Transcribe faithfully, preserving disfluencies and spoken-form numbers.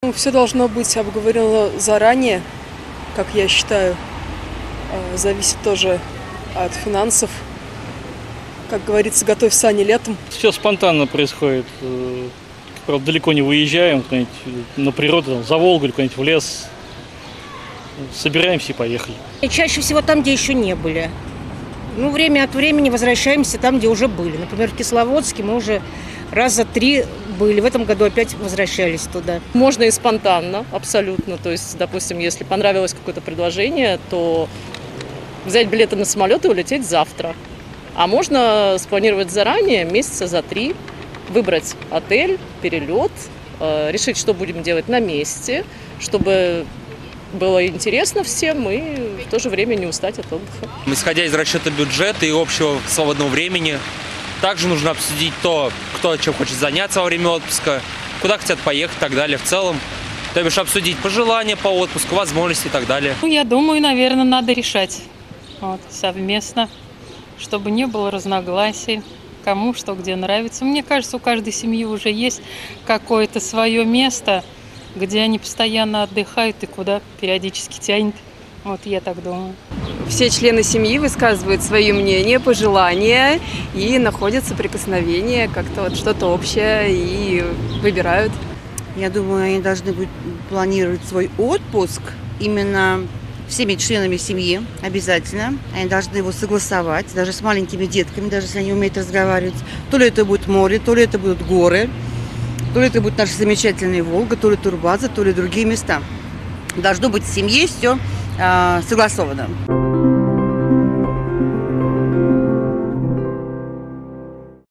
Ну, все должно быть обговорено заранее, как я считаю. Зависит тоже от финансов. Как говорится, готовь сани летом. Все спонтанно происходит. Правда, далеко не выезжаем на природу, за Волгу или куда-нибудь в лес. Собираемся и поехали. И чаще всего там, где еще не были. Ну, время от времени возвращаемся там, где уже были. Например, в Кисловодске мы уже раза три были. В этом году опять возвращались туда. Можно и спонтанно, абсолютно. То есть, допустим, если понравилось какое-то предложение, то взять билеты на самолет и улететь завтра. А можно спланировать заранее, месяца за три, выбрать отель, перелет, решить, что будем делать на месте, чтобы было интересно всем и в то же время не устать от отдыха. Исходя из расчета бюджета и общего свободного времени, также нужно обсудить то, кто чем хочет заняться во время отпуска, куда хотят поехать и так далее в целом. То бишь обсудить пожелания по отпуску, возможности и так далее. Ну, я думаю, наверное, надо решать вот, совместно, чтобы не было разногласий, кому что где нравится. Мне кажется, у каждой семьи уже есть какое-то свое место, где они постоянно отдыхают и куда периодически тянет. Вот я так думаю. Все члены семьи высказывают свои мнения, пожелания и находят соприкосновение, как-то вот что-то общее и выбирают. Я думаю, они должны будут планировать свой отпуск именно всеми членами семьи обязательно. Они должны его согласовать, даже с маленькими детками, даже если они умеют разговаривать. То ли это будет море, то ли это будут горы, то ли это будет наша замечательная Волга, то ли Турбаза, то ли другие места. Должно быть в семье все э, согласовано.